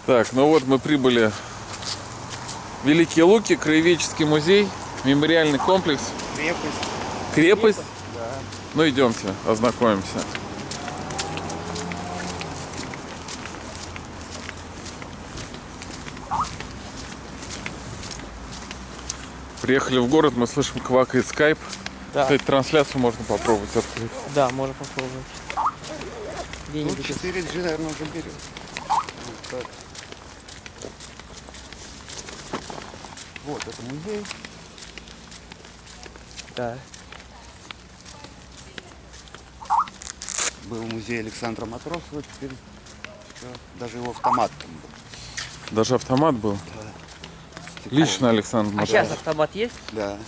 Так, ну вот мы прибыли в Великие Луки, краеведческий музей, мемориальный комплекс. Крепость. Крепость? Да. Ну идемте, ознакомимся. Приехали в город, мы слышим, квакает скайп. Да. Кстати, трансляцию можно попробовать открыть. Да, можно попробовать. Тут 4G, наверное, уже берет. Вот, вот это музей. Да. Был музей Александра Матросова, теперь даже его автомат там был. Даже автомат был? Да. Лично Александр Матросов. А сейчас автомат есть? Да.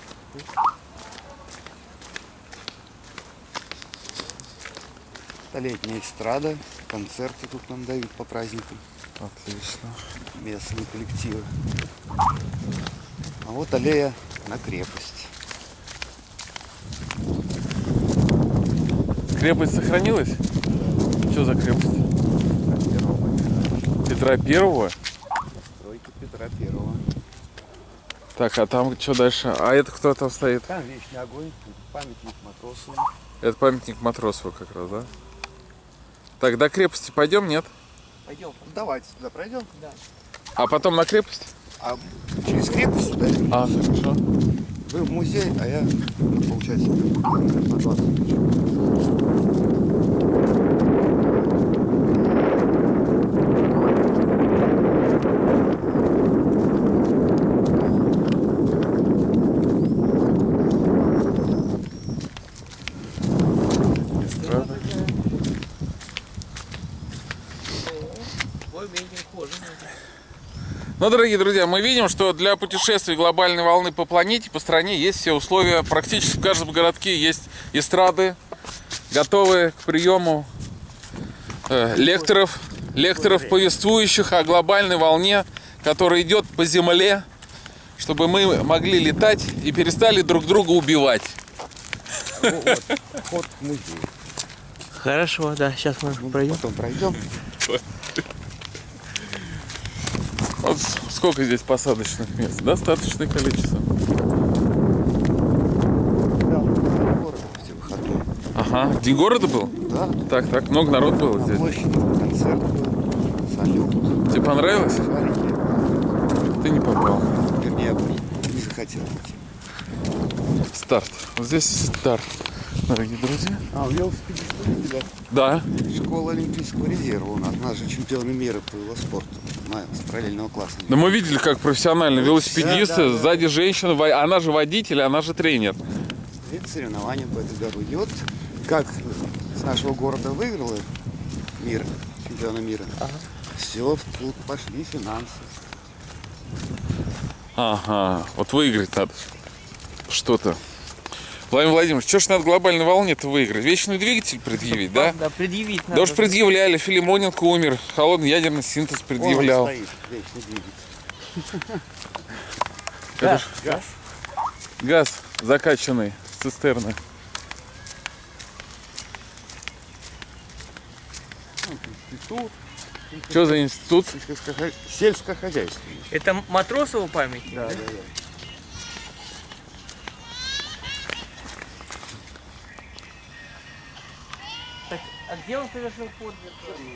Столетняя эстрада, концерты тут нам дают по праздникам. Отлично. Местные коллективы. А вот аллея на крепость. Крепость сохранилась? Что за крепость? Петра Первого? Стройка Петра Первого. Так, а там что дальше? А это кто там стоит? Там вечный огонь, памятник Матросову. Это памятник Матросову как раз, да? Так, до крепости пойдем, нет? Пойдем. Давайте туда пройдем. Да. А потом на крепость? А через крепость туда? А, хорошо. Вы в музей, а я, получается, на 20 минут. Ну, дорогие друзья, мы видим, что для путешествий глобальной волны по планете, по стране есть все условия. Практически в каждом городке есть эстрады, готовые к приему лекторов, повествующих о глобальной волне, которая идет по Земле, чтобы мы могли летать и перестали друг друга убивать. Вот, вход в музей. Хорошо, да, сейчас мы пройдем. Потом пройдем. Вот сколько здесь посадочных мест? Достаточное количество. Да, город все выходные. Ага, День города был? Да. Так, много народ было На здесь. площади концерт был, салют. Тебе понравилось? Шарики. Ты не попал. Вернее, не захотел идти. Старт. Вот здесь старт, дорогие друзья. А, у велосипедиста у тебя Да. школа Олимпийского резерва. У нас же чемпионы мира по велоспорту. С параллельного класса. Да мы видели, как профессиональные велосипедисты, Да. сзади женщина, она же водитель, она же тренер. Это соревнования по этой году. И вот как с нашего города выиграла мир, чемпиона мира. Ага. Все, тут пошли финансы. Ага, вот выиграть надо что-то. Владимир Владимирович, что ж надо глобальной волне-то выиграть? Вечный двигатель предъявить, да? Да, предъявить надо. Да уж предъявляли, Филимоненко умер, холодный ядерный синтез предъявлял. Вон он стоит, вечный двигатель. Это ж Газ. газ закачанный с цистерны. Институт. Что за институт? Сельскохозяйственный. Это Матросова память? Да. Так, а где он совершил подвиг?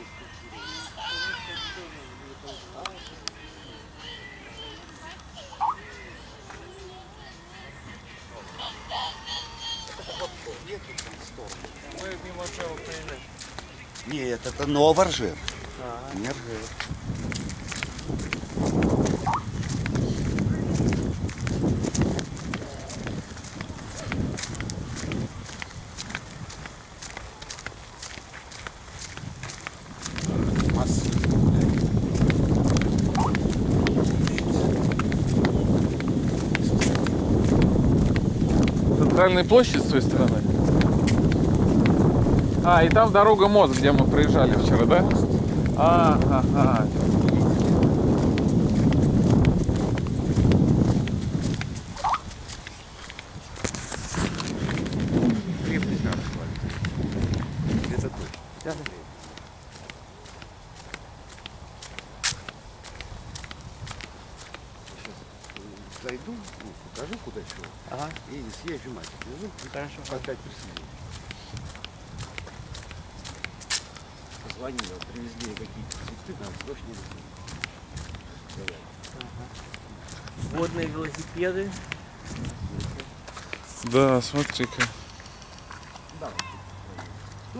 Мы мимо Ржева проезжаем. Нет, это Новоржев. Не Ржев. Центральная площадь с той стороны. А, и там дорога мост, где мы проезжали вчера, да? Ага. Крепость надо хвалить. Это точно. Да. зайду, ну, покажу, куда чего. Ага, И съезжу, мать отвезу. хорошо. Опять присоединю. Позвонила, привезли какие-то цветы, нам срочно нужны. Водные велосипеды. Да, смотри-ка. Да. Тут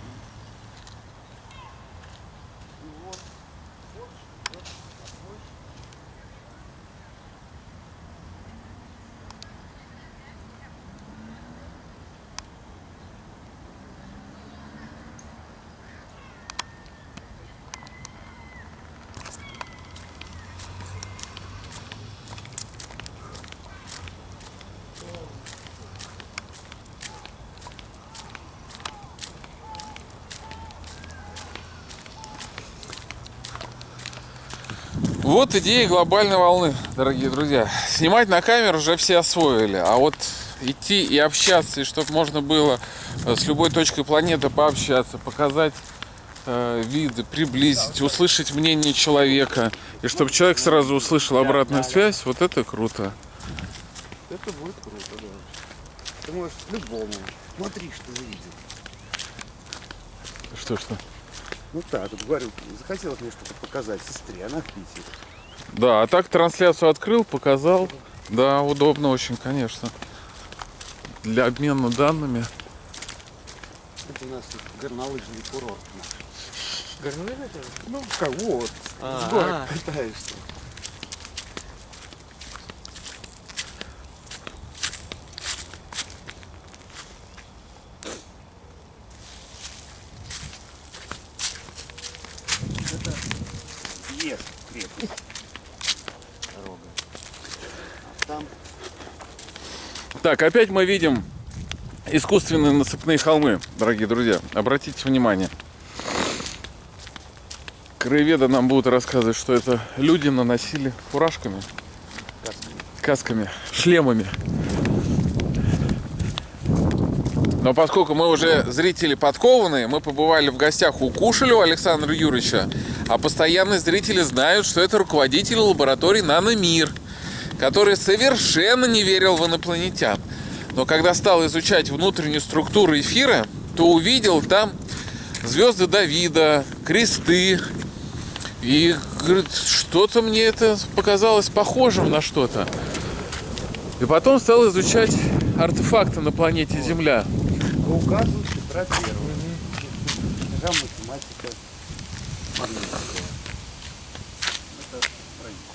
Вот идея глобальной волны, дорогие друзья. Снимать на камеру уже все освоили, а вот идти и общаться, и чтобы можно было с любой точкой планеты пообщаться, показать виды, приблизить, услышать мнение человека, и чтобы человек сразу услышал обратную связь, вот это круто. это будет круто, да. Ты можешь любому. Смотри, что увидел. Что? Ну так, вот говорю, захотелось мне что-то показать сестре, она в Питере. Да, а так трансляцию открыл, показал. Да, удобно очень, конечно. Для обмена данными. Это у нас тут горнолыжный курорт наш. Горнолыжный тоже? Ну, как вот, А, с горок катаешься. Это съезд крепость. Дорога. А там Так, опять мы видим искусственные насыпные холмы, дорогие друзья. Обратите внимание. Краеведы нам будут рассказывать, что это люди наносили фуражками, касками, шлемами. Но поскольку мы уже зрители подкованные, мы побывали в гостях у Кушелева Александра Юрьевича, а постоянные зрители знают, что это руководитель лаборатории «Наномир», который совершенно не верил в инопланетян. Но когда стал изучать внутреннюю структуру эфира, то увидел там звезды Давида, кресты. И говорит, что-то мне это показалось похожим на что-то. И потом стал изучать артефакты на планете Земля. по указу Петра Первого. Программа математика Магнитского. Это страница.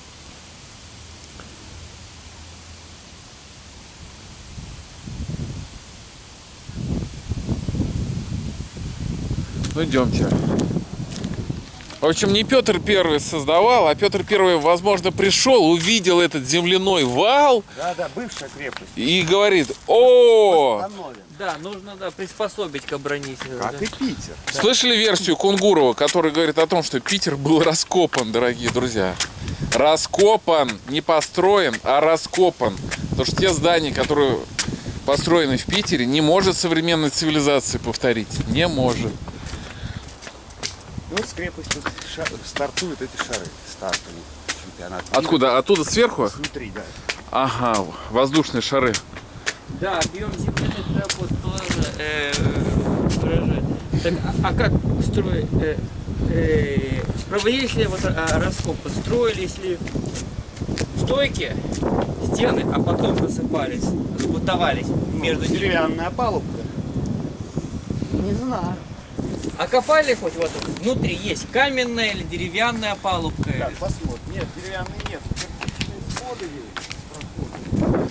Ну идемте. В общем, не Петр Первый создавал, а Петр Первый, возможно, пришел, увидел этот земляной вал Да, бывшая крепость. и говорит: о! Восстановлен. Да, нужно приспособить к оборонителю. Как да. и Питер. Слышали версию Кунгурова, который говорит о том, что Питер был раскопан, дорогие друзья? Раскопан, не построен, а раскопан. Потому что те здания, которые построены в Питере, не может современной цивилизации повторить. Не может. И вот с крепостью стартуют эти шары. Стартовые чемпионат. Откуда? Оттуда сверху? Внутри, да. Ага, воздушные шары. Да, объем земли работ тоже выражает. Так, а как строить? Проводились ли вот раскопы? Строились ли стойки, стены, а потом насыпались, бутовались между ними? Деревянная палубка. Не знаю. А копали хоть вот внутри есть каменная или деревянная палубка? Так, посмотрим. Нет, деревянной нет. Кирпичные своды есть.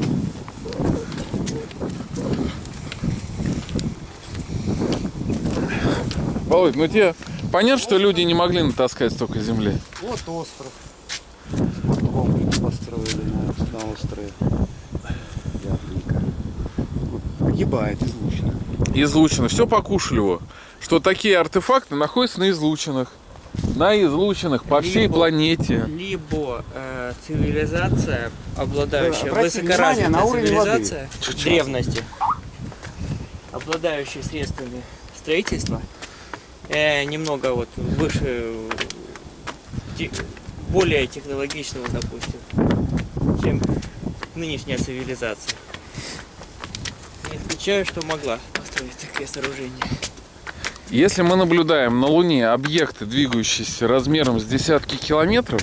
Володь, ну тебе понятно, что люди не могли натаскать столько земли? Вот остров. Комплекс построили на острове. Яблонька. Погибает излучно. Излучено. Все по Кушелеву. Что такие артефакты находятся на излучинах. На излучинах по всей Либо- планете. Либо цивилизация, обладающая Обратите внимание высокоразвитая на уровень цивилизация древности, обладающая средствами строительства, немного вот выше, более технологичного, допустим, чем нынешняя цивилизация. Не исключаю, что могла построить такие сооружения. Если мы наблюдаем на Луне объекты, двигающиеся размером с десятки километров,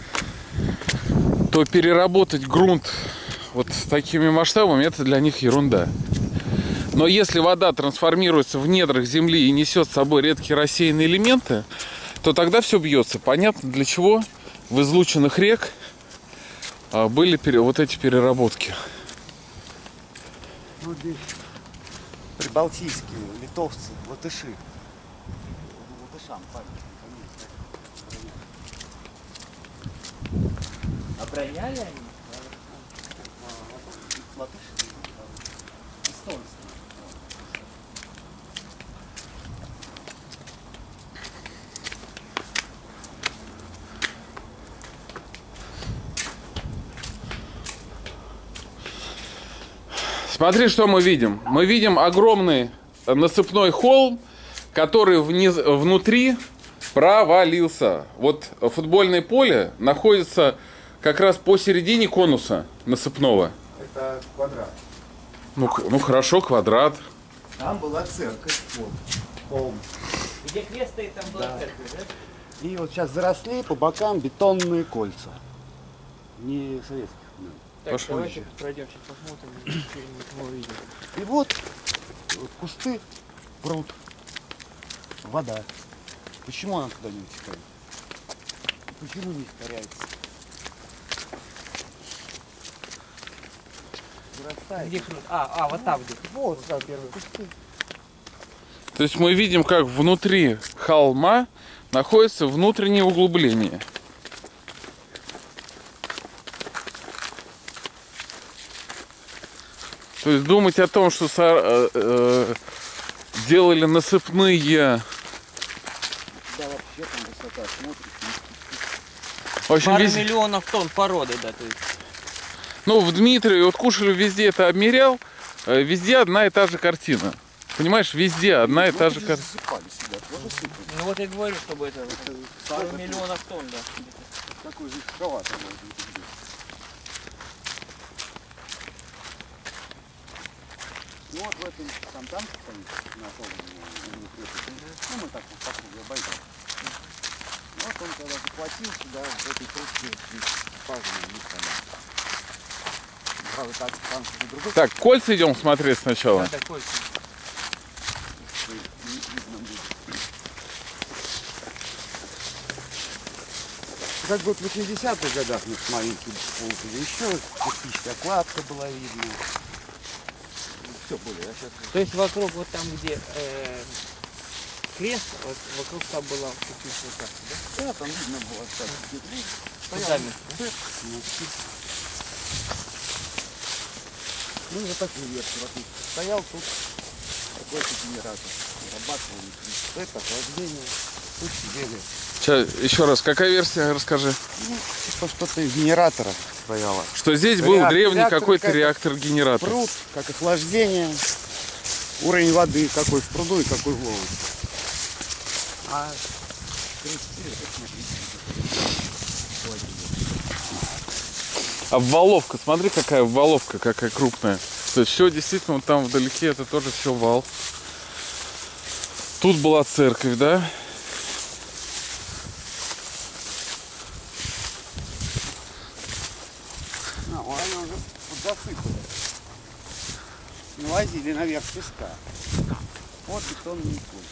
то переработать грунт вот такими масштабами — это для них ерунда. Но если вода трансформируется в недрах Земли и несет с собой редкие рассеянные элементы, то тогда все бьется. Понятно, для чего в излученных рек были вот эти переработки. Ну, здесь прибалтийские, литовцы, латыши. Латышам памятник, конечно. Обороняли они? Латыши, эстонцы. Смотри, что мы видим. Мы видим огромный насыпной холм, который внутри провалился. Вот футбольное поле находится как раз посередине конуса насыпного. Это квадрат. Ну хорошо, квадрат. Там была церковь, вот, холм. Где крест стоит, там была церковь, да? И вот сейчас заросли по бокам бетонные кольца. Не советских. Так, Пошли. давайте пройдемся, посмотрим, что-нибудь мы увидим. И вот кусты, пруд, вода. Почему она туда не утекает? Почему не испаряется? Зарастает. Где круто? Вот там где. Вот там первые кусты. То есть мы видим, как внутри холма находится внутреннее углубление. То есть думать о том, что делали насыпные... Да, вообще там высота, смотришь. В общем, Пару везде... миллионов тонн породы, да, то есть. Ну, в Дмитрове, вот Кушелев везде это обмерял, везде одна и та же картина. Понимаешь, везде одна и та же картина. Ну вот я говорю, чтобы это пару миллионов тонн, да. Такой же экскаватор может быть. Ну вот в этом там стоит на полном ну мы так вот по кругу обойдем. Вот он когда заплатил сюда, в этой трубке пажами правда так, там другой. Так, кольца идем смотреть сначала. Да, такой. Как бы в 80-х годах мы с маленьким полками еще кирпичная кладка была видна. Все было, я сейчас... То есть вокруг вот там, где крест, вот, вокруг там была кирпичная кладка, да? Да, там видно было, кстати, Фундамент, да? Ну, вот такую версию вокруг стоял, тут такой-то генератор. Зарабатывал, это охлаждение, тут сидели. Сейчас, еще раз, какая версия, расскажи. Ну, типа что-то из генератора стояло. Что здесь был древний реактор какой-то реактор-генератор. Пруд, как охлаждение, уровень воды какой в пруду и какой в лову. А Обваловка, смотри, какая обваловка, какая крупная. То есть все действительно вот там вдалеке, это тоже все вал. Тут была церковь, да? они уже засыпали. Навозили наверх песка. Вот бетонный куль.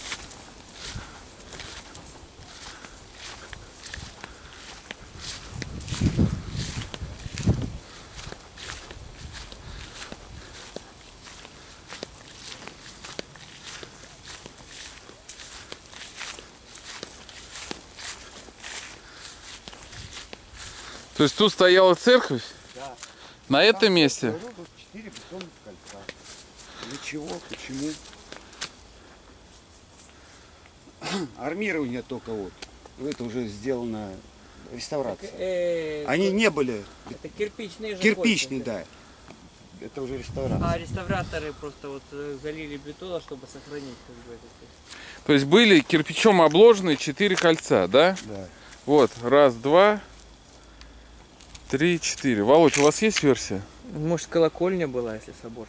То есть тут стояла церковь? Да. На этом месте? 4 бетонных кольца. Для чего? Почему? Армирование только вот. Это уже сделано реставрация. Они не были. Это кирпичные же Кирпичные, кольца. да. Это уже реставрация. А реставраторы просто вот залили бетона, чтобы сохранить как бы это. То есть были кирпичом обложены 4 кольца, да? Да. Вот, раз, два, 3-4. Володь, у вас есть версия? Может, колокольня была, если собор.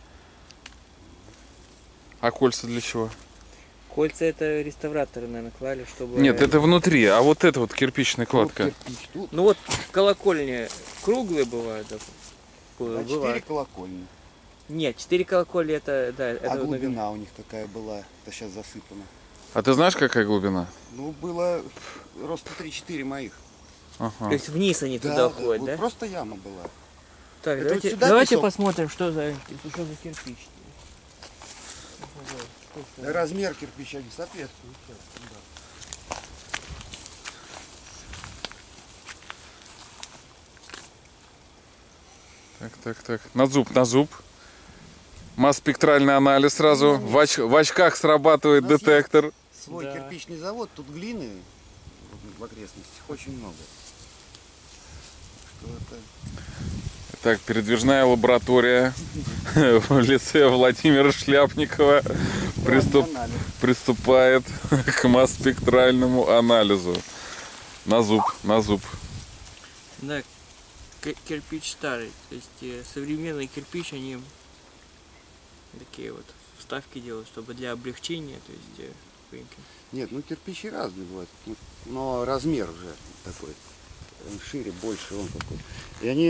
А кольца для чего? Кольца это реставраторы, наверное, клали, чтобы... Нет, это внутри, а вот это вот кирпичная Вот кладка. кирпич тут, Ну вот колокольни круглые бывают, да? а 4 Бывают. колокольни. Нет, 4 колокольни это, да, это А вот, наверное, глубина у них какая была, это сейчас засыпана. А ты знаешь, какая глубина? Ну, было роста 3-4 моих. То Ага. есть вниз они Да, туда уходят, вот да? просто яма была. Так, Это вот давайте, сюда давайте песок? посмотрим, что за кирпич. Размер кирпича не соответствует. Да. Так. На зуб. Масс-спектральный анализ сразу. В очках срабатывает У нас детектор. Свой Да. кирпичный завод, тут глины в окрестностях очень много. Что это? Так, передвижная лаборатория в лице Владимира Шляпникова Анализ. приступает к масс-спектральному анализу. На зуб. Да, кирпич старый. То есть современный кирпич, они такие вот вставки делают, чтобы для облегчения, то есть пыльки. Нет, ну кирпичи разные бывают, но размер уже такой. Он шире, больше, он такой. И они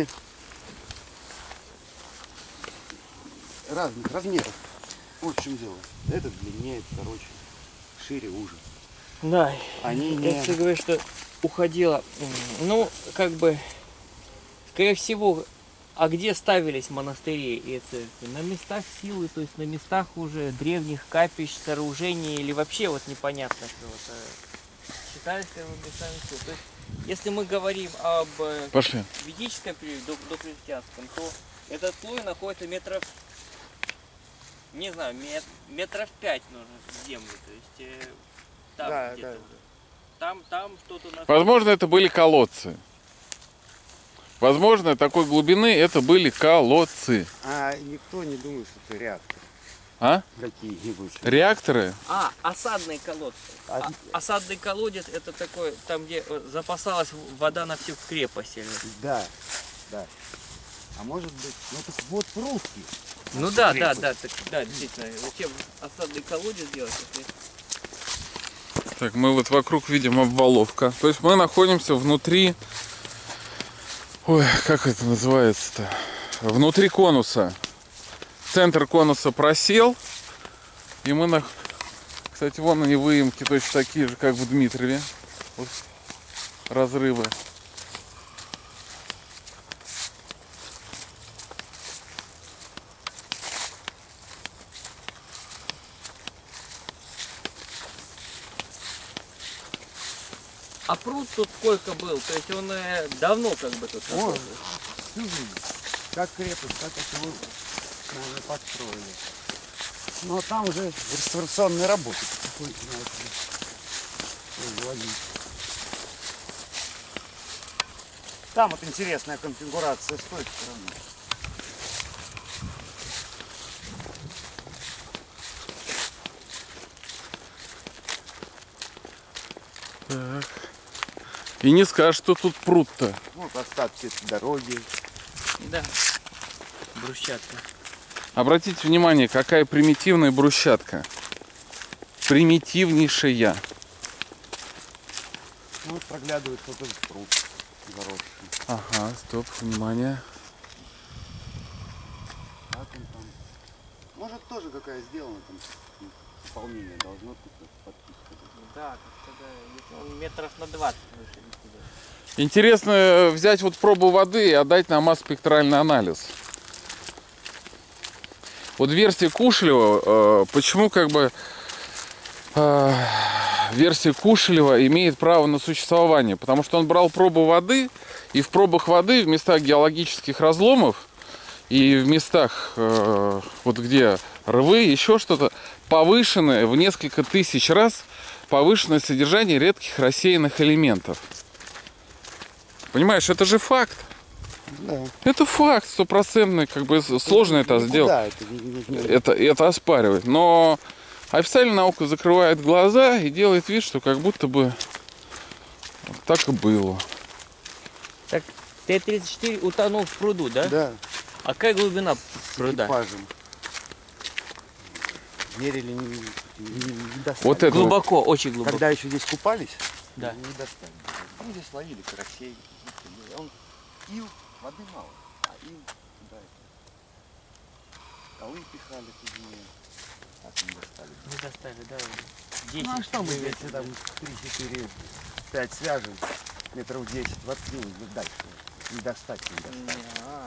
разных размеров. Вот в чем дело. Этот длиннее, короче, шире, уже. Да, Они не... если говорить, что уходила, ну, как бы, скорее всего, а где ставились монастыри и церкви? На местах силы, то есть на местах уже древних капищ, сооружений, или вообще вот непонятно, что вот, считались ли местами силы. То есть, если мы говорим об Пошли. ведическом периоде, до христианском, то этот слой находится метров, не знаю, метров 5 нужно в землю, то есть там Да, где-то да. уже. Там что-то у нас... Возможно, это были колодцы. Возможно, такой глубины это были колодцы. А никто не думает, что это реакторы А? какие-нибудь. Реакторы? Осадные колодцы. А- Осадный колодец это такой, там где запасалась вода на всю крепость. Да, да. А может быть, ну так вот русские. Ну да, действительно. Зачем осадный колодец делать, если... Так, мы вот вокруг видим обваловка. То есть мы находимся внутри... Ой, как это называется-то? Внутри конуса. Центр конуса просел. И мы на... Кстати, вон они выемки точно такие же, как в Дмитрове. Вот разрывы. А пруд тут сколько был? То есть он давно как бы тут О, находился? всю жизнь. Как крепость, как это вы, наверное, подстроили. Ну а там уже реставрационные работы потихоньку начали производить. Там вот интересная конфигурация с той стороны. Так. И не скажешь, что тут пруд-то. Вот остатки дороги. Да. Брусчатка. Обратите внимание, какая примитивная брусчатка. Примитивнейшая. Ну, вот проглядывает вот этот пруд заросший. Ага, стоп, внимание. Как он там? Может тоже какая сделана там дополнение должно тут подписывать. Да, тогда он метров на 20 выше. Интересно взять вот пробу воды и отдать на масс-спектральный анализ. Вот версия Кушелева, почему как бы версия Кушелева имеет право на существование? Потому что он брал пробу воды, и в пробах воды в местах геологических разломов и в местах, вот где рвы, еще что-то, повышенное в несколько тысяч раз повышенное содержание редких рассеянных элементов. Понимаешь, это же факт. Да. Это факт стопроцентный, как бы сложно это сделать. Да, Это оспаривать. Но официальная наука закрывает глаза и делает вид, что как будто бы так и было. Т-34 утонул в пруду, да? Да, А какая глубина с пруда? экипажем. Мерили, не достали. Вот это Глубоко, очень глубоко. Когда еще здесь купались, Да. не достали. Ну, здесь ловили карасей. Он ил, воды мало, а ил, да, колы пихали кузнее. Так не достали. Не достали, да? Ну а что мы, если там 3-4-5 свяжем, метров 10 воткнем, дальше не достать, не достать.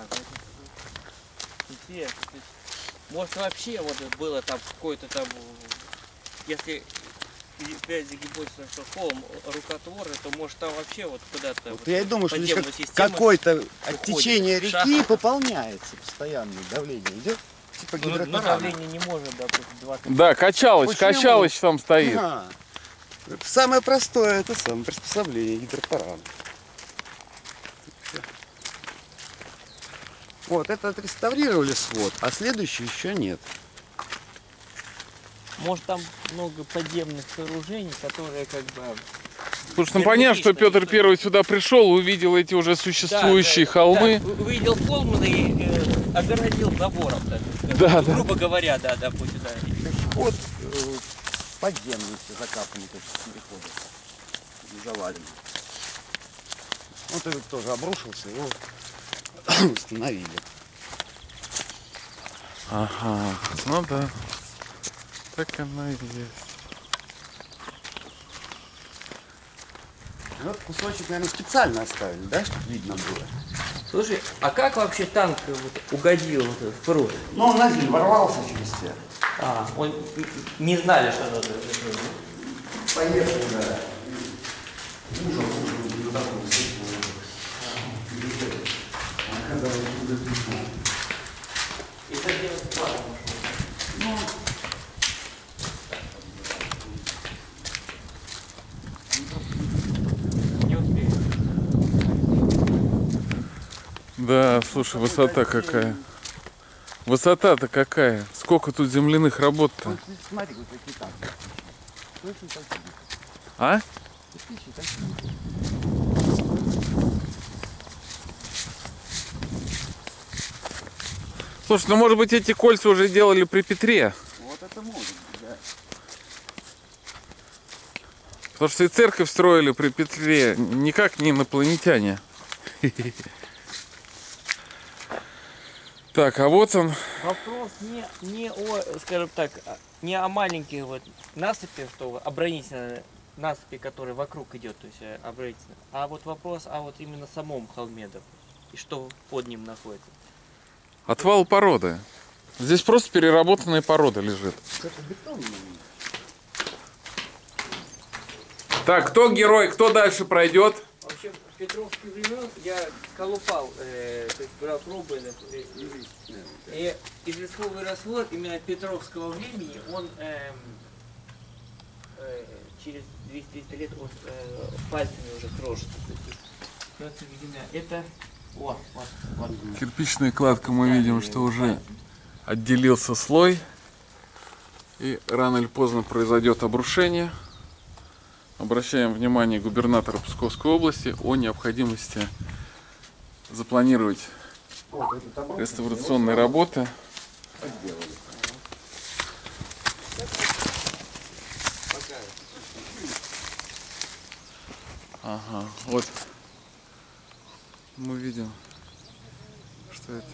Интересно. То есть, может вообще вот было там какой-то там, если опять загибается, что холм рукотворный, то может там вообще вот куда-то Вот вот я и думаю, что здесь подземную систему какое-то от уходит. течения Шахта. реки пополняется постоянное давление. Идет типа Ну, гидрокрана. давление не может, допустим, 20. Да, качалыч, Почему? качалыч там стоит. А, это самое простое, это самое приспособление гидротарана. Вот, это отреставрировали свод, а следующий еще нет. Может там много подземных сооружений, которые как бы... Слушай, ну понятно, что Петр Первый сюда пришел, увидел эти уже существующие холмы. Да, увидел холм и огородил забором, так сказать. Да, да. Грубо говоря, да, допустим, да. Вход подземный все закапанный, то есть переходы завален. Вот этот тоже обрушился, его установили. Ага, ну да. Так оно и есть. Вот кусочек, наверное, специально оставили, да, чтобы видно было. Слушай, а как вообще танк вот угодил вот в пруд? Ну, он на землю ворвался через стену. А, он не знали, что надо. Поехали, да. Ужас, вот такой И зачем план? Не успею. Да, слушай, высота какая. Высота-то какая. Сколько тут земляных работ-то. Смотри, вот такие танки. Точно такие. А? Кирпичи такие. Слушай, ну может быть эти кольца уже делали при Петре. Вот это может быть, да. Потому что и церковь строили при Петре, никак не инопланетяне. Так, а вот он. Вопрос не о, скажем так, не о маленьких вот насыпи, что оборонительные насыпи, которые вокруг идет, то есть оборонительные, а вот вопрос о вот именно самом холме, допустим, и что под ним находится. Отвал породы. Здесь просто переработанная порода лежит. Это бетон. Так, кто герой, кто дальше пройдет? Вообще, в петровские времена я колупал, то есть брал пробы, и известковый раствор именно петровского времени, он через 200 лет он пальцами уже крошится. То есть, видимо, это... Вот. Кирпичная кладка, мы видим, что уже отделился слой. И рано или поздно произойдет обрушение. Обращаем внимание губернатора Псковской области о необходимости запланировать реставрационные работы. Ага, вот мы видим, что это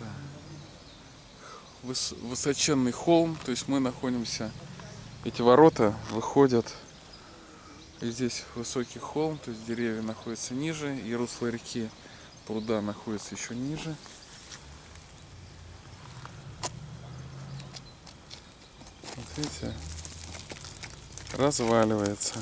высоченный холм, то есть мы находимся, эти ворота выходят, и здесь высокий холм, то есть деревья находятся ниже, и русло реки пруда находится еще ниже. Вот видите, разваливается.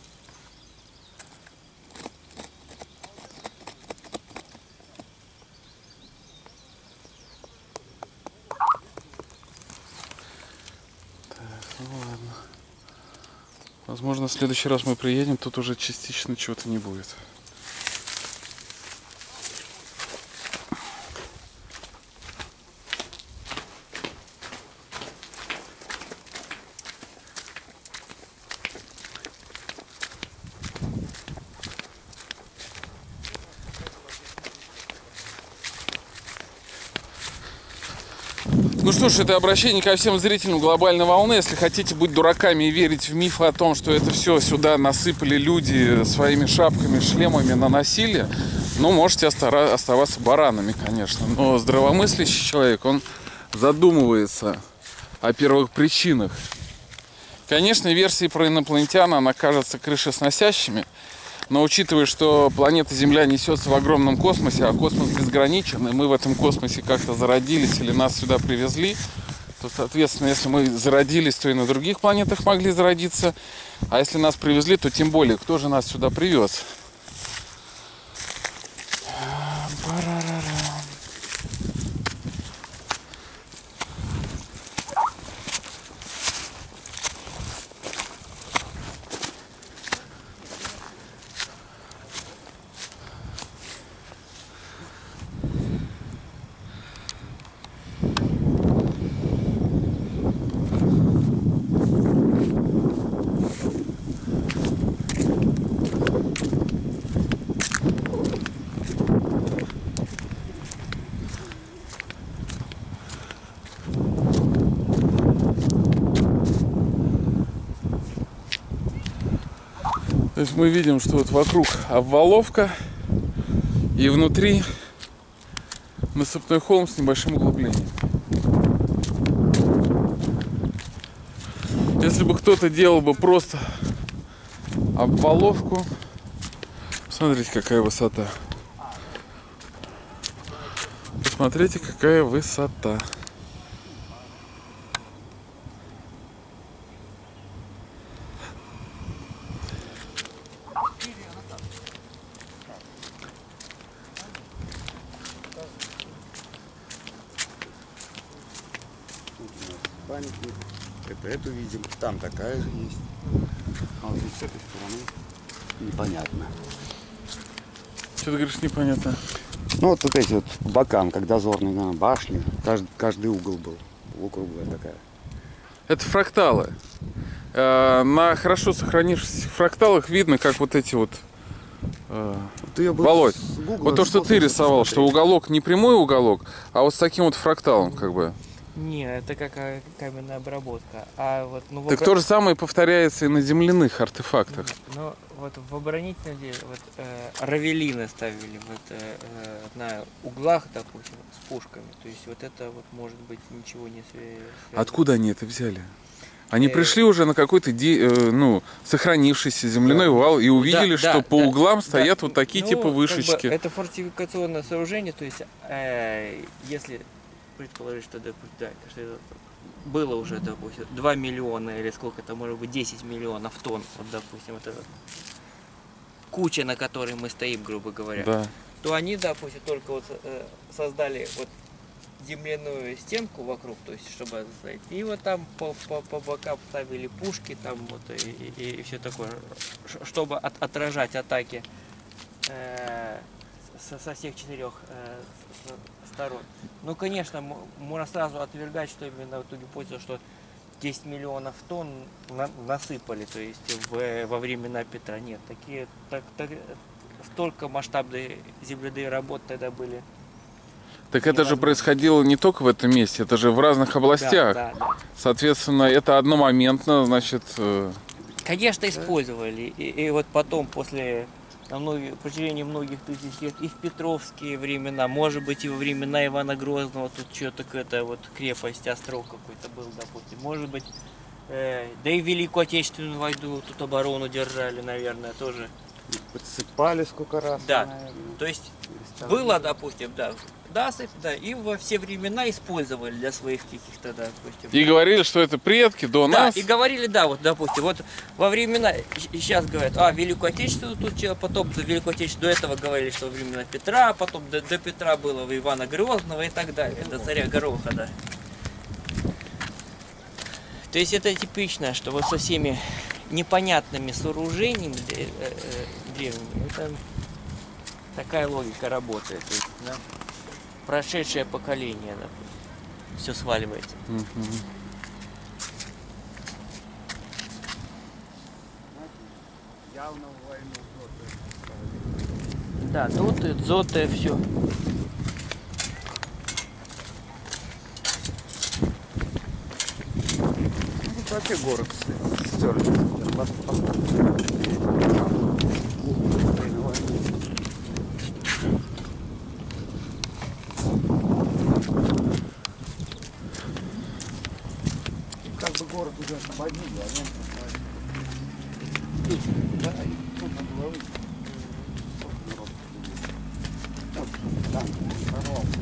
Ладно. Возможно, в следующий раз мы приедем, тут уже частично чего-то не будет. что ж, это обращение ко всем зрителям глобальной волны. Если хотите быть дураками и верить в миф о том, что это все сюда насыпали люди своими шапками, шлемами, наносили, ну, можете оставаться баранами, конечно. Но здравомыслящий человек, он задумывается о первых причинах. Конечно, версии про инопланетян, она кажется крышесносящими. Но учитывая, что планета Земля несется в огромном космосе, а космос безграничен, и мы в этом космосе как-то зародились или нас сюда привезли, то, соответственно, если мы зародились, то и на других планетах могли зародиться. А если нас привезли, то тем более, кто же нас сюда привез? То есть мы видим, что вот вокруг обваловка и внутри насыпной холм с небольшим углублением. Если бы кто-то делал бы просто обваловку, смотрите, какая высота. Посмотрите, какая высота. Памятник. Эту видим. Там такая же есть. А вот с этой стороны непонятно. Что ты говоришь, непонятно? Ну вот эти вот бокам, как дозорные башни, каждый угол был. Округлая такая. Это фракталы. На хорошо сохранившихся фракталах видно, как вот эти вот... Володь, вот то, что ты рисовал, что уголок не прямой уголок, а вот с таким вот фракталом, как бы. Не, это как каменная обработка. А вот, ну, Так то же самое повторяется и на земляных артефактах. Ну, вот в оборонительном деле, вот равелины ставили на углах, допустим, с пушками. То есть вот это вот может быть ничего не связано. Откуда они это взяли? Они пришли уже на какой-то сохранившийся земляной вал и увидели, что по углам стоят вот такие типа вышечки. Как бы это фортификационное сооружение, то есть если предположить, что, допустим, что это было уже, допустим, 2 миллиона или сколько это может быть, 10 миллионов тонн, вот, допустим, вот эта куча, на которой мы стоим, грубо говоря, да, то они, допустим, только вот создали вот земляную стенку вокруг, то есть чтобы стоять, и вот там по бокам ставили пушки, там вот и все такое, чтобы отражать атаки со всех 4 сторон. Ну, конечно, можно сразу отвергать, что именно эту гипотезу, что 10 миллионов тонн насыпали, то есть во времена Петра. Нет, столько масштабные земляные работы тогда были. Так это же происходило не только в этом месте, это же в разных областях. Да. Соответственно, это одномоментно, значит... Конечно, использовали. И вот потом, на протяжении многих тысяч лет, и в петровские времена, может быть, и во времена Ивана Грозного, тут что-то какая-то вот крепость, остров какой-то был, допустим. Может быть, да и в Великую Отечественную войну тут оборону держали, наверное, тоже. И подсыпали сколько раз. Да, наверное. то есть было, допустим, насыпь, и во все времена использовали для своих каких-то, допустим. И говорили, что это предки до нас. Да, и говорили, вот, допустим, вот во времена, сейчас говорят, Великую Отечественную тут, потом до Великую Отечественную, до этого говорили, что во времена Петра, потом до Петра было у Ивана Грозного и так далее, до царя Гороха, да. То есть это типично, что вот со всеми непонятными сооружениями древними, это такая логика работает. То есть, да, прошедшее поколение, допустим, все сваливается. Явно в войну. Да, тут и дзоты, все. вообще город стерли. Как бы город уже освободили, а немцы да, и тут на головы. Вот, там, прорвался.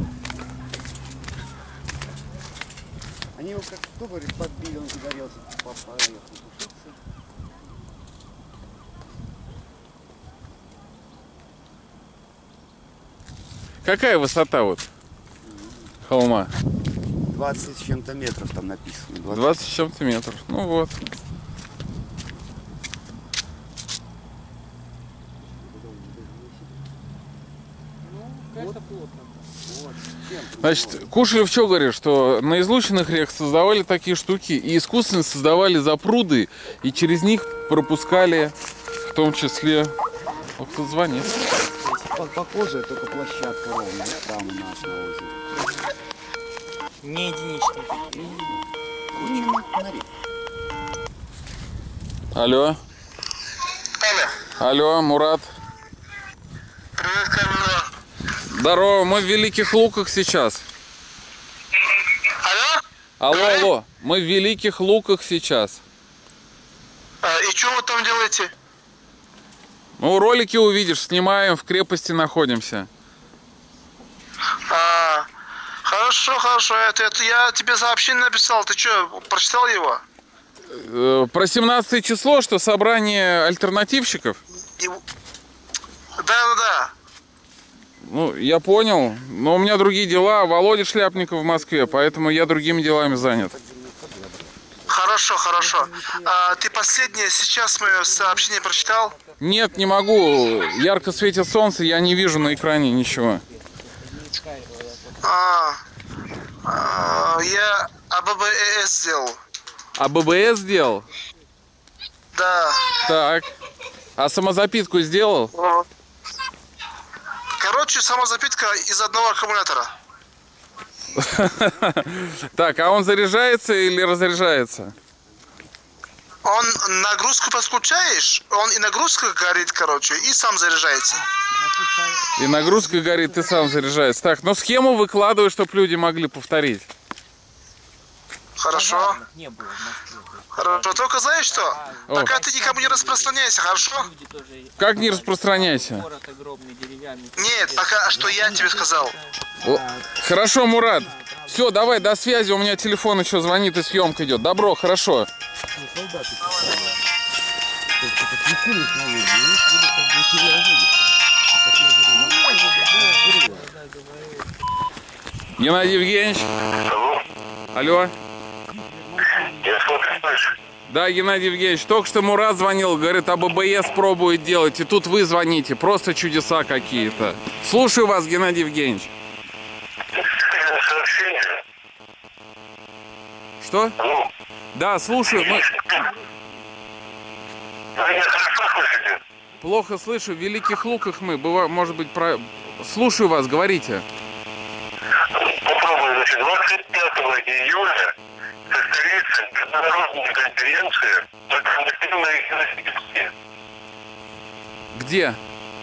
Они его, как кто говорит, подбили, он загорелся, поехал тушиться. Какая высота вот холма? 20 с чем-то метров там написано. 20 с чем-то метров. Ну вот. Значит, Кушелев что говорит, что на излученных реках создавали такие штуки и искусственно создавали запруды, и через них пропускали в том числе... Ох, тут звонит. Похоже, только площадка ровная, там у нас на озере. Не единичный. Алло. Алло, Мурат. Привет, Камила. Здорово, мы в Великих Луках сейчас. Алло? Алло, мы в Великих Луках сейчас. И что вы там делаете? Ну, ролики увидишь, снимаем, в крепости находимся. Хорошо, хорошо. Это я тебе сообщение написал. Ты что, прочитал его? Про 17 число, что собрание альтернативщиков? Да. Ну, я понял, но у меня другие дела. Володя Шляпников в Москве, поэтому я другими делами занят. Хорошо. Ты последнее сейчас мое сообщение прочитал? Нет, не могу. Ярко светит солнце, я не вижу на экране ничего. Я АББС сделал. А ББС сделал? Да. Так. А самозапитку сделал? Короче, самозапитка из одного аккумулятора. Так, а он заряжается или разряжается? Он нагрузку подключаешь, он и нагрузка горит, короче, и сам заряжается. И нагрузка горит, и сам заряжается. Так, ну схему выкладываю, чтобы люди могли повторить. Хорошо. Не было в Москве. Хорошо, только знаешь что? Пока ты никому не распространяйся, хорошо? Как не распространяйся? Город огромный, деревянный. Нет, пока что я тебе сказал. Хорошо, Мурат. Все, давай, до связи. У меня телефон еще звонит и съемка идет. Добро, хорошо. Геннадий Евгеньевич. Алло. Я слышу. Да, Геннадий Евгеньевич, только что Мурат звонил, говорит, АББС пробует делать, и тут вы звоните. Просто чудеса какие-то. Слушаю вас, Геннадий Евгеньевич. Сообщение. Что? Алло. Да, слушаю. Вы меня хорошо слышите? Плохо слышу. В Великих Луках мы. Может быть, слушаю вас, говорите. Попробуй, значит, 25 июля состоится международная конференция по коллективной экономике. Где?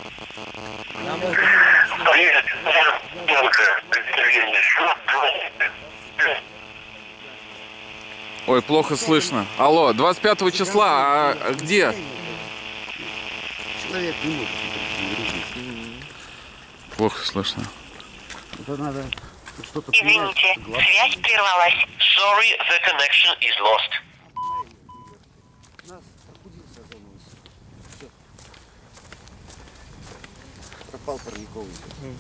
Ой, плохо слышно. Алло, 25 числа, а где? Человек не может. Плохо слышно. Это надо что-то Извините, связь прервалась. Sorry, the connection is lost. Нас пробудился зону. Все. Пропал парниковый.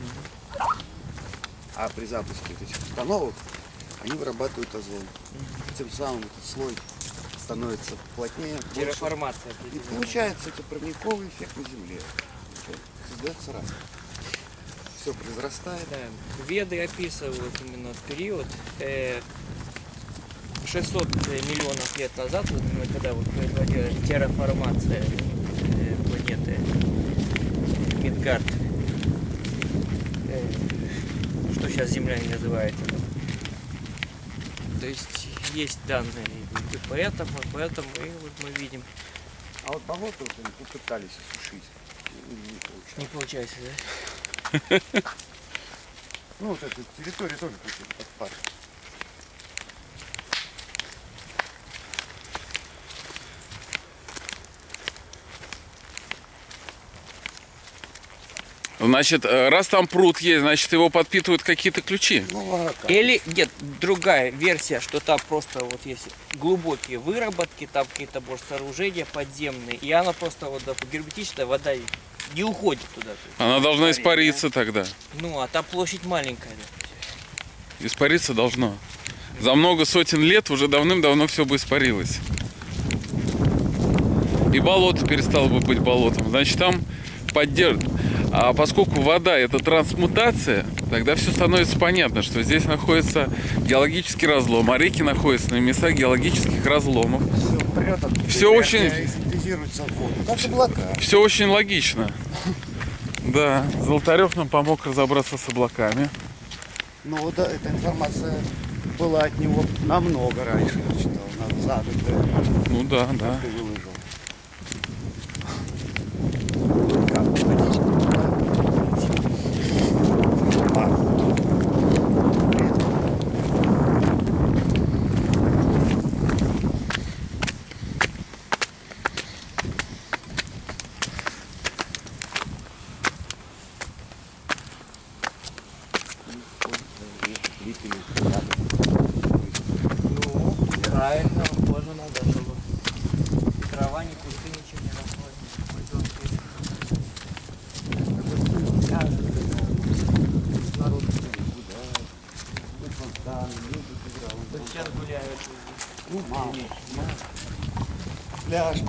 А при запуске этих установок они вырабатывают озон. Тем самым этот слой становится плотнее, больше. Терраформация. И получается это парниковый эффект на Земле. Создается рак. Все произрастает. Да. Веды описывают именно период 600 миллионов лет назад, вот именно когда вот производилась терраформация планеты Мидгард, что сейчас Земля не называется. То есть есть данные. И поэтому и вот мы видим. А вот болото вот они попытались осушить. Не получается. Не получается, да? Ну вот эта территория тоже под парк. Значит, раз там пруд есть, значит, его подпитывают какие-то ключи. Ну, а как? Или нет, другая версия, что там просто вот есть глубокие выработки, там какие-то, может, сооружения подземные, и она просто вот герметичная, вода не уходит туда. Она должна испариться тогда. Ну, а там площадь маленькая. Да. Испариться должно. За много сотен лет уже давным-давно все бы испарилось. И болото перестало бы быть болотом. Значит, там А поскольку вода это трансмутация, тогда все становится понятно, что здесь находится геологический разлом, а реки находятся на местах геологических разломов. Все очень... Как облака. Все очень логично. Да, Золотарев нам помог разобраться с облаками. Ну вот эта информация была от него намного раньше, я читал, за год до этого. Ну да, да. Ты выложил. Правильно, тоже надо, чтобы трава, ни кусты, ничего не росло. Сейчас гуляют. Ну, мало. Пляж.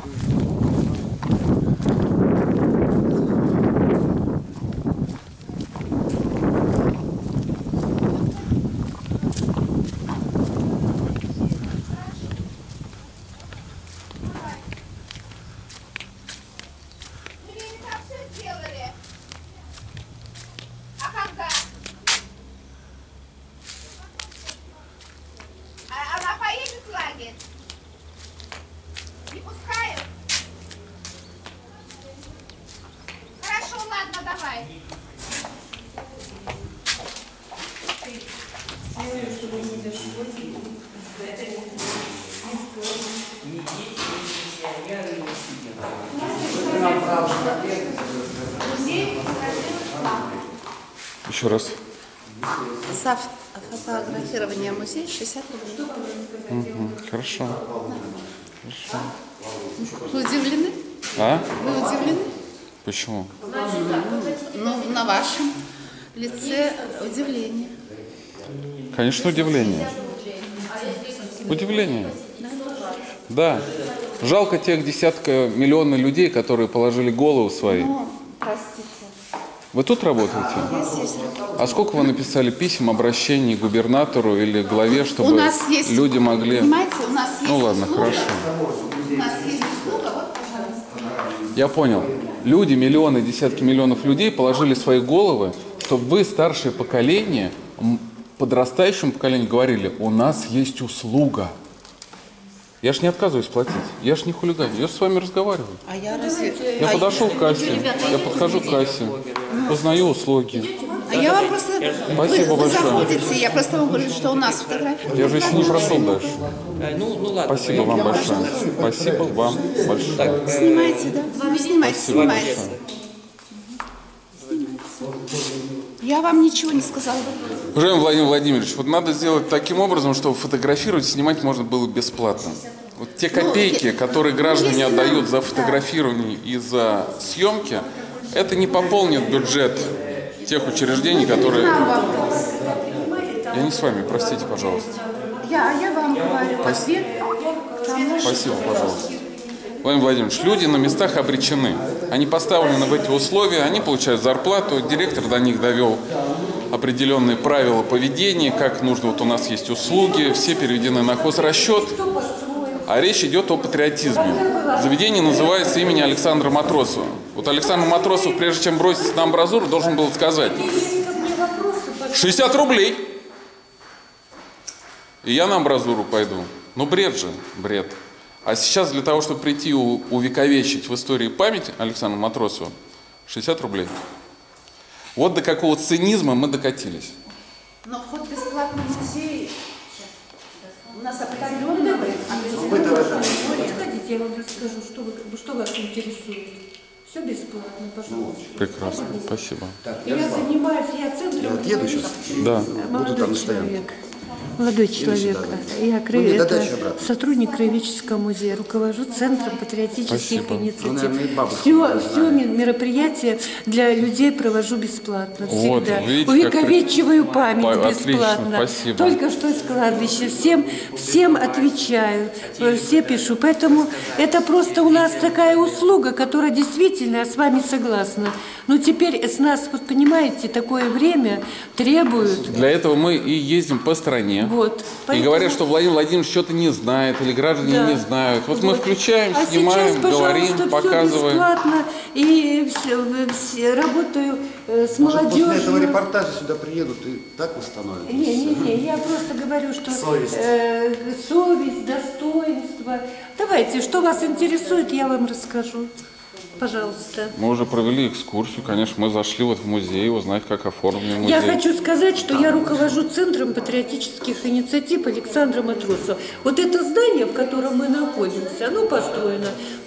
Она поедет в лагерь? Не пускают? Хорошо, ладно, давай. Еще раз. За фотографирование музея 60 рублей. Угу, хорошо. Хорошо. Вы удивлены? А? Вы удивлены? Почему? Ну, на вашем лице удивление. Конечно, удивление. Удивление. Да. Жалко тех десятка миллиона людей, которые положили голову свои. Ну, простите. Вы тут работаете? Я здесь работаю. А сколько вы написали писем, обращений губернатору или главе, чтобы У нас есть, люди могли... понимаете, у нас есть Ну ладно, услуга. хорошо. У нас есть услуга, вот, пожалуйста. Я понял. Люди, миллионы, десятки миллионов людей положили свои головы, чтобы вы, старшее поколение, подрастающему поколению говорили, у нас есть услуга. Я ж не отказываюсь платить. Я ж не хулиган. Я же с вами разговариваю. А я разве... Я подошел к кассе. Я подхожу к кассе. Познаю услуги. А я вам просто... Спасибо вы большое. заходите, я просто вам говорю, что у нас фотография. Я же еще не прошел дальше. Ну ладно. Спасибо вам большое. Спасибо вам большое. Снимайте, да? Ну, снимайте, Спасибо снимайте. большое. Я вам ничего не сказала. Уважаемый Владимир Владимирович, вот надо сделать таким образом, чтобы фотографировать, снимать можно было бесплатно. Вот те копейки, которые граждане отдают за фотографирование и за съемки, это не пополнит бюджет тех учреждений, которые... Я не с вами, простите, пожалуйста. Я вам говорю ответ. Спасибо, пожалуйста. Владимир Владимирович, люди на местах обречены. Они поставлены в эти условия, они получают зарплату, директор до них довел определенные правила поведения, как нужно, вот у нас есть услуги, все переведены на хозрасчет, а речь идет о патриотизме. Заведение называется имени Александра Матросова. Вот Александр Матросов, прежде чем броситься на амбразуру, должен был сказать 60 рублей. и я на амбразуру пойду. Ну, бред же, бред. А сейчас для того, чтобы прийти увековечить в истории память Александру Матросову, 60 рублей. Вот до какого цинизма мы докатились. Но вход бесплатный в музей у нас определенный. Подходите, я вам расскажу, что вас интересует. Все бесплатно, пожалуйста. Прекрасно, спасибо. Я занимаюсь, я центром. Вот еду сейчас. Да. Буду там на стоянке. Молодой человек, я обратно. сотрудник Краеведческого музея, руковожу Центром патриотических Спасибо. инициатив. Все мероприятия для людей провожу бесплатно. Вот, Всегда. видите, Увековечиваю память Отлично, бесплатно. спасибо. Только что из кладбища. Всем отвечаю, все пишу. Поэтому это просто у нас такая услуга, которая действительно, я с вами согласна. Но теперь с нас, вот понимаете, такое время требует. Для этого мы и ездим по стране. Вот. И Поэтому... говорят, что Владимир Владимирович что-то не знает, или граждане не знают. Вот мы включаем, снимаем, сейчас, говорим, показываем. Все бесплатно, и работаю с молодежью. После этого репортажа сюда приедут и так восстановят. Не, я просто говорю, что совесть, достоинство. Давайте, что вас интересует, я вам расскажу. Пожалуйста. Мы уже провели экскурсию, конечно, мы зашли вот в музей, узнать, как оформлен музей. Я хочу сказать, что я руковожу Центром патриотических инициатив Александра Матросова. Вот это здание, в котором мы находимся, оно построено в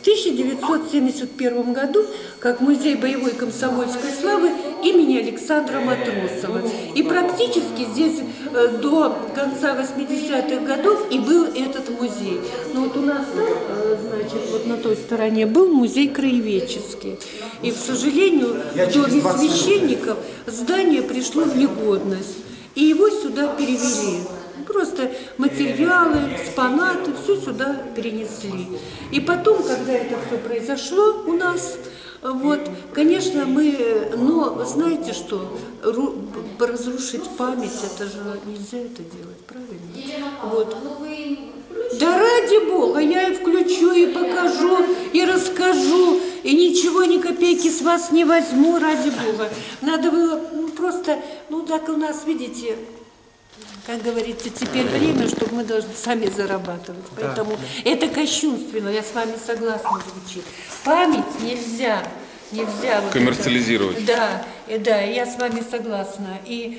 1971 году как музей боевой комсомольской славы имени Александра Матросова. И практически здесь до конца 80-х годов и был этот музей. Но вот у нас там, значит, вот на той стороне был музей краеведческий. И, к сожалению, в доме священников здание пришло в негодность. И его сюда перевели. Просто материалы, экспонаты, все сюда перенесли. И потом, когда это все произошло у нас, вот, конечно, но знаете что, разрушить память, это же нельзя это делать, правильно? Вот. Да ради Бога, я и включу, и покажу, и расскажу, и ничего, ни копейки с вас не возьму, ради Бога. Надо было просто, так у нас, видите, как говорится, теперь время, чтобы мы должны сами зарабатывать. Поэтому это кощунственно, я с вами согласна, звучит. Память нельзя коммерциализировать. Вот да, я с вами согласна.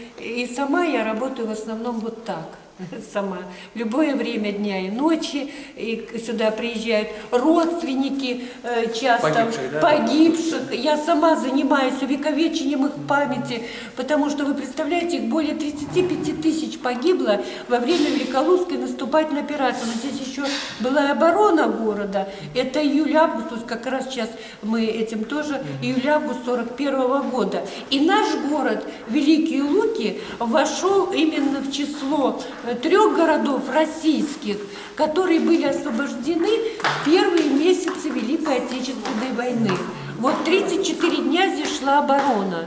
И сама я работаю в основном вот так. Сама. В любое время дня и ночи, и сюда приезжают родственники часто погибших. Я сама занимаюсь увековечением их памяти, потому что, вы представляете, их более 35 тысяч погибло во время Великолукской наступательной операции. Но здесь еще была оборона города. Это июль-август, вот как раз сейчас мы этим тоже, июль-август 41 года. И наш город, Великие Луки, вошел именно в число 3 городов российских, которые были освобождены в первые месяцы Великой Отечественной войны. Вот 34 дня здесь шла оборона.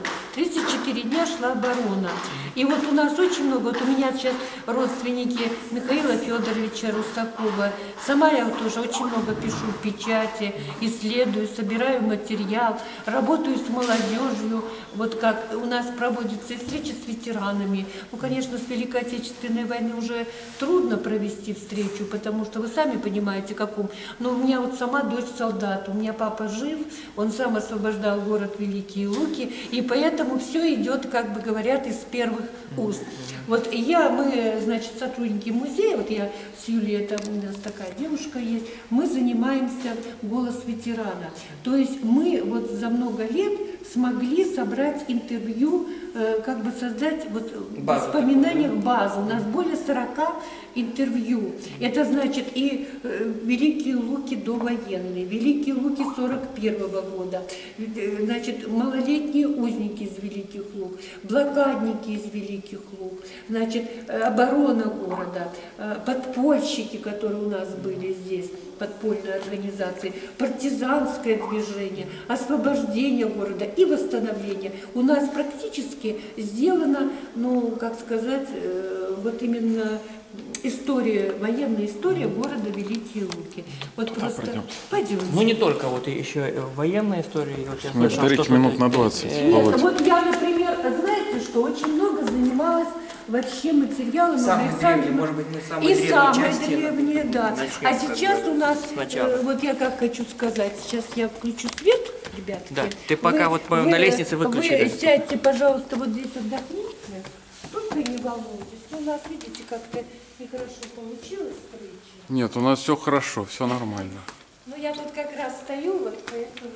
34 дня шла оборона. И вот у нас очень много, вот у меня сейчас родственники Михаила Федоровича Русакова. Сама я вот тоже очень много пишу в печати, исследую, собираю материал, работаю с молодежью. Вот как у нас проводятся встречи с ветеранами. Ну, конечно, с Великой Отечественной войны уже трудно провести встречу, потому что вы сами понимаете, каком. Но у меня вот сама дочь солдат, у меня папа жив, он сам освобождал город Великие Луки, и поэтому все идет, как бы говорят, из первых уст. Вот мы, значит, сотрудники музея, вот я с Юлией, там у нас такая девушка есть, мы занимаемся «Голос ветерана». То есть мы вот за много лет смогли собрать интервью, как бы создать вот в воспоминаниях базу. У нас более 40 интервью. Это значит и Великие Луки довоенные, Великие Луки 41-го года, значит, малолетние узники из Великих Лук, блокадники из Великих Лук, значит, оборона города, подпольщики, которые у нас были здесь, подпольные организации, партизанское движение, освобождение города и восстановление. У нас практически сделано, ну, как сказать, вот именно история, военная история города Великие Луки. Вот просто пойдем. Ну не только, вот еще военная история. Вот я слышал, Смотрите, что минут на 20. Нет, вот я, например, знаете, что очень много занималась вообще материалами Самые древние, может быть, не самые древние самые части. древние, да. Начнем А сейчас у нас, сначала. вот я как хочу сказать, сейчас я включу свет, ребятки. Да, ты пока вот на лестнице выключи. Вы да. сядьте, пожалуйста, вот здесь отдохните, только не волнуйтесь. У нас, видите, как-то нехорошо получилось встреча. Нет, у нас все хорошо, все нормально. Ну, я тут как раз стою, вот поэтому...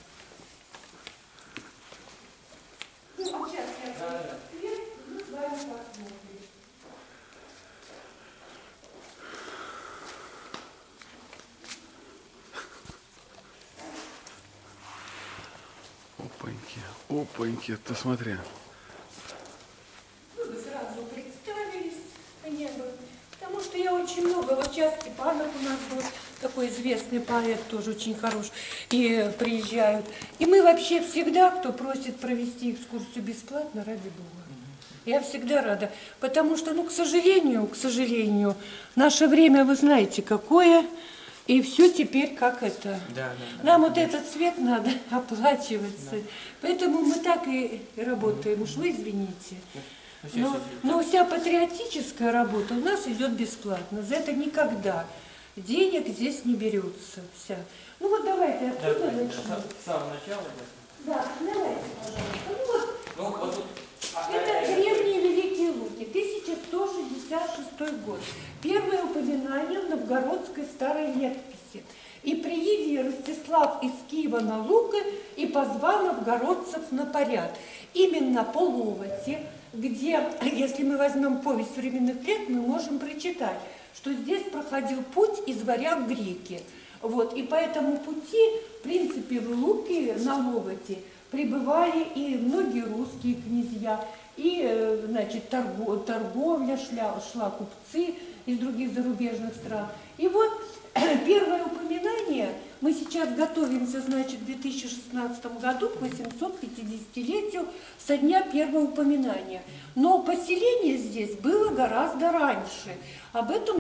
Ну, сейчас я включу свет, мы с вами посмотрим. Опаньки, опаньки, ты смотри. Ну, вы сразу представились, не было. Потому что я очень много, вот сейчас Степанов у нас был, такой известный поэт, тоже очень хороший, и приезжают. И мы вообще всегда, кто просит провести экскурсию бесплатно, ради Бога. Я всегда рада, потому что, ну, к сожалению, наше время, вы знаете, какое, и все теперь как это. Да, Нам вот этот цвет надо оплачиваться, поэтому мы так и работаем, уж вы извините. Но вся патриотическая работа у нас идет бесплатно, за это никогда денег здесь не берется вся. Ну вот давайте отсюда начнем. С самого начала, Да, давайте, пожалуйста. Ну вот, это древние Великие Луки, 1166 год. Первое упоминание в новгородской старой летописи. «И прииди Ростислав из Киева на Луки, и позвал новгородцев на поряд». Именно по Ловоте, где, если мы возьмем повесть временных лет, мы можем прочитать, что здесь проходил путь из варяг в греки. Вот, и по этому пути, в принципе, в Луки на Ловоте прибывали и многие русские князья, и, значит, торговля шла, купцы из других зарубежных стран. И вот первое упоминание, мы сейчас готовимся, значит, в 2016 году к 850-летию со дня первого упоминания. Но поселение здесь было гораздо раньше. Об этом